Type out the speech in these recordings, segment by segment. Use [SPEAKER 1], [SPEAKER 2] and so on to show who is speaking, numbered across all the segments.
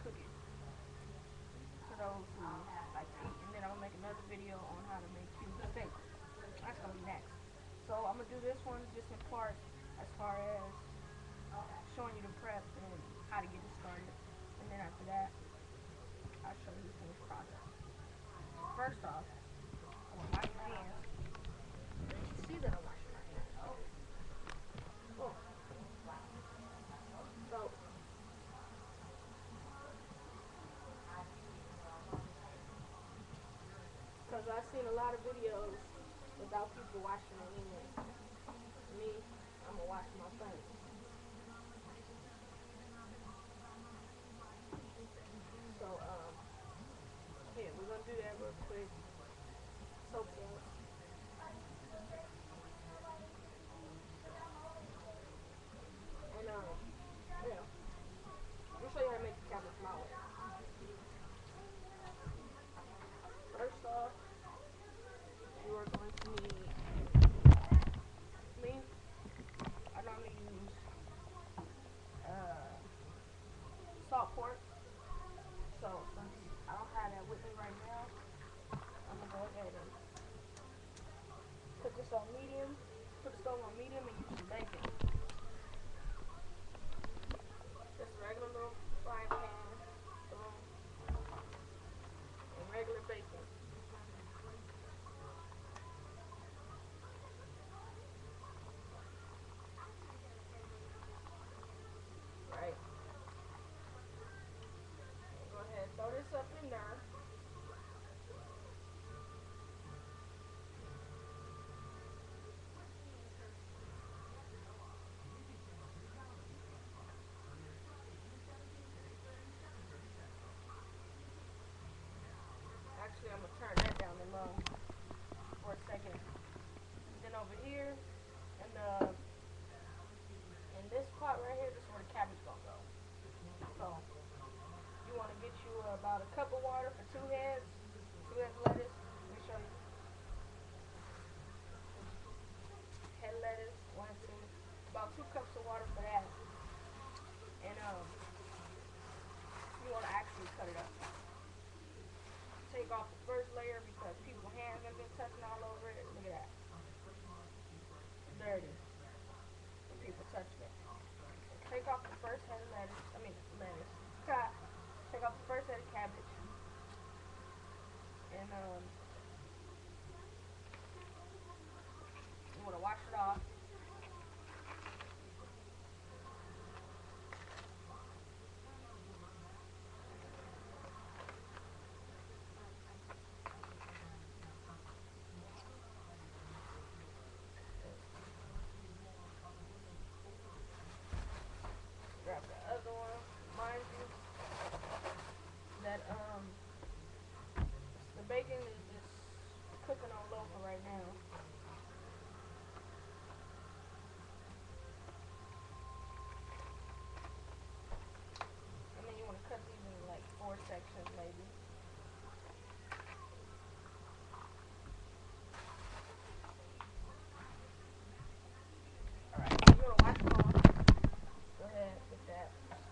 [SPEAKER 1] cook it for those who like to eat. And then I'm gonna make another video on how to make cube steak. That's gonna be next. So I'm gonna do this one just in part as far as showing you the prep and how to get it started. And then after that, I'll show you the finished product. First off, I'm gonna wash my hands. You see that I'm washing my hands. Oh. So, because I've seen a lot of videos without people washing their hands. Me, I'm gonna wash my face. So, here, we're gonna do that real quick. Soap sauce. And, yeah. Let me show you how to make the cabbage my way. First off, you are going to need, me, I normally use, salt pork. So, since I don't have that with me right now, I'm gonna go ahead and put this on medium, put the stove on medium and use some bacon. Just a regular little frying pan, boom, and regular bacon. Right? Go ahead, throw this up in there. Actually, I'm gonna turn that down to low for a second. Then over here, in this pot right here, this is where the cabbage gonna go. So you want to get you about a cup of water for two heads of lettuce. Let me show you. Head lettuce, 1, 2, about 2 cups of water for that. And you want to actually cut it up. Take off the first layer because people's hands have been touching all over it. Look at that. Dirty. People touching it. Take off the first head of lettuce. Lettuce. Cut. Take off the first head of cabbage. And you want to wash it off. Grab the other one. Mind you, that the bacon is just cooking on low for right now. And then you want to cut these in like 4 sections maybe. Alright, so you want to wash them off. Go ahead with that.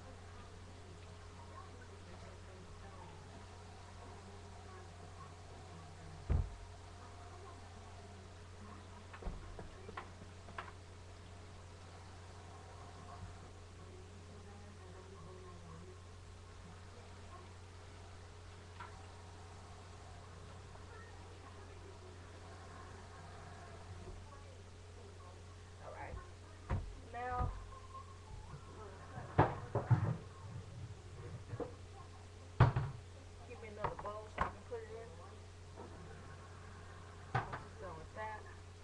[SPEAKER 1] Alright. Now, give me another bowl so I can put it in. Once it's done with that,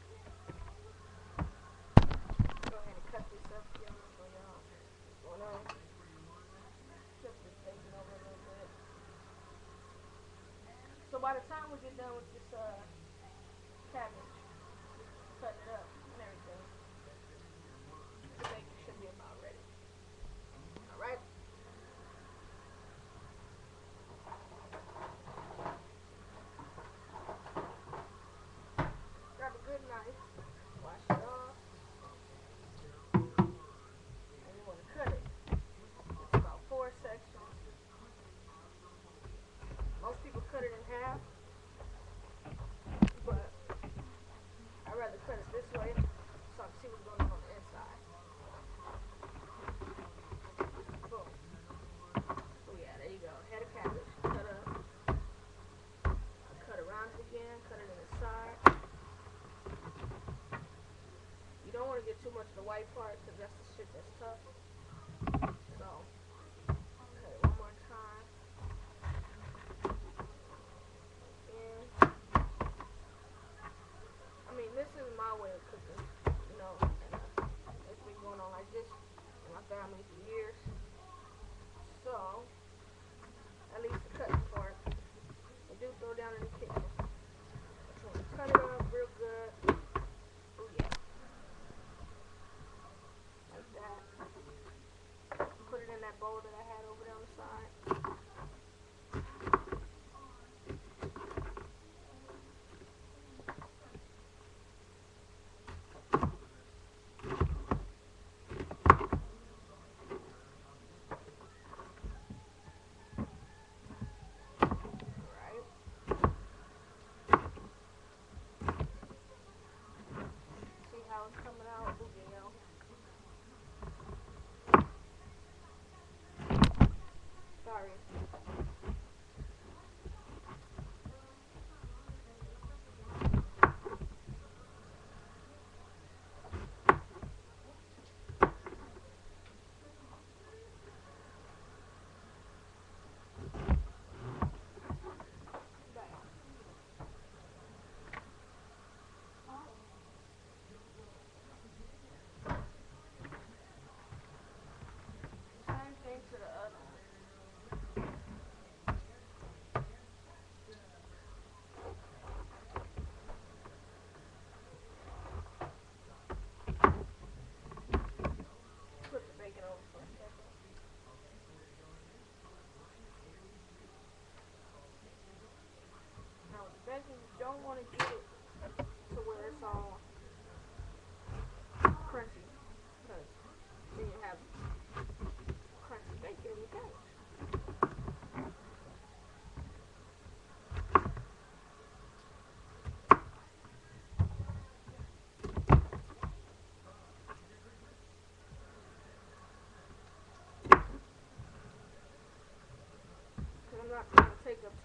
[SPEAKER 1] go ahead and cut this up for y'all. So y'all, what's going on? Flip this bacon over a little bit. So by the time we get done with this cabbage, cutting it up and everything, the bacon should be about ready. Alright? Grab a good knife, wash it off, and you want to cut it. It's about 4 sections.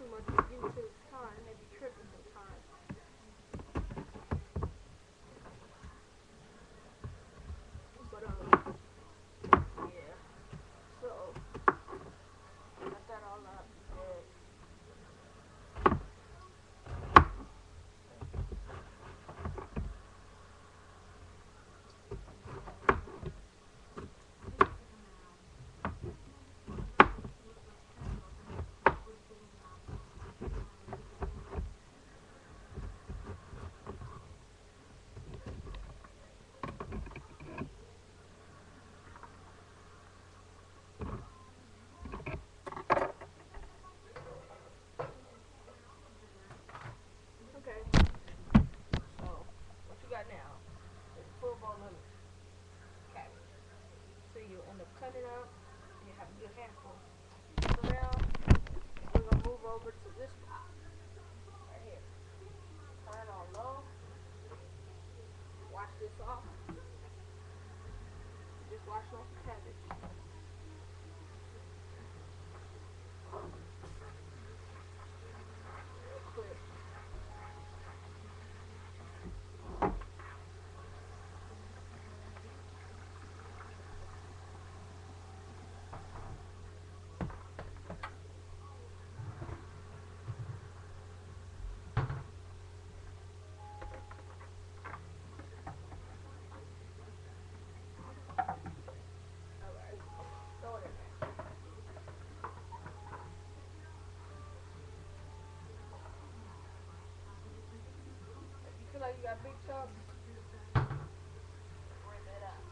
[SPEAKER 1] too much YouTube time. They be tripping sometimes. But yeah. So got that all up. Good. Okay. So what you got now is a full bowl of cabbage. So you end up cutting it up and you have a good handful. So now we're gonna move over to this pot right here. Turn it on low. Wash this off. Just wash off the cabbage. Real quick. Alright. Throw it in there. If you feel like you got big chunks, bring that out.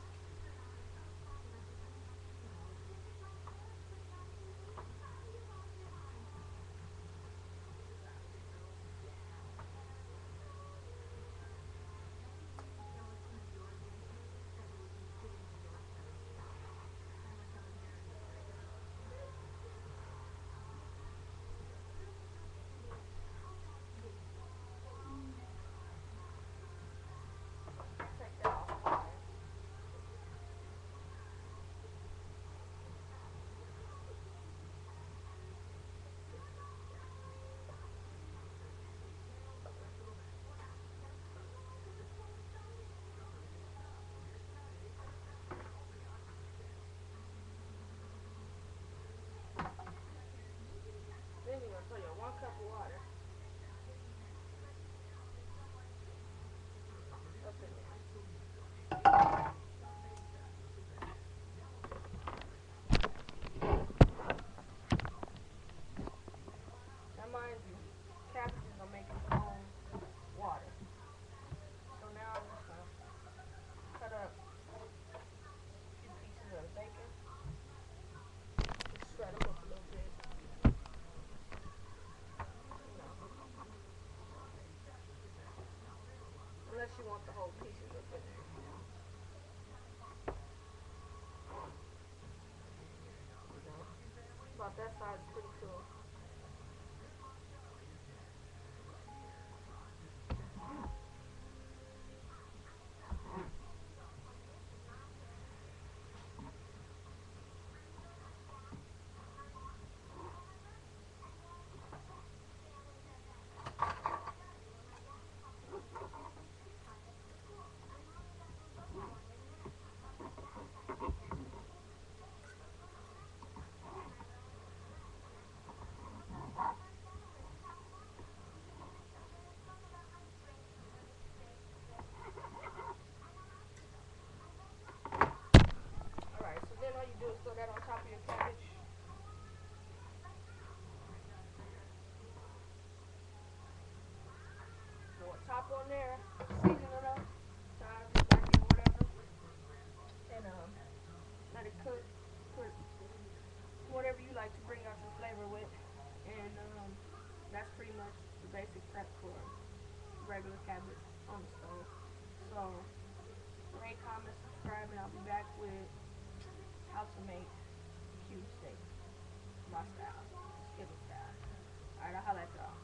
[SPEAKER 1] Take that off the fire. Then you're gonna throw your 1 cup of water up in there. Now mind you, cabbage is gonna make its own water. So now I'm just gonna cut up a few pieces of the bacon. Just shred them up a little bit. You know, unless you want the whole pieces up in there. You know, about that size is pretty cool. Alright, so then all you do is throw that on top of your cabbage. Throw a top on there, season it up, thyme, spicy, whatever. And let it cook. Put whatever you like to bring out your flavor with. And that's pretty much the basic prep for regular cabbage on the stove. So rate, comment, subscribe, and I'll be back with how to make cube steak. My style. Skittle style. Alright, I'll holla at y'all.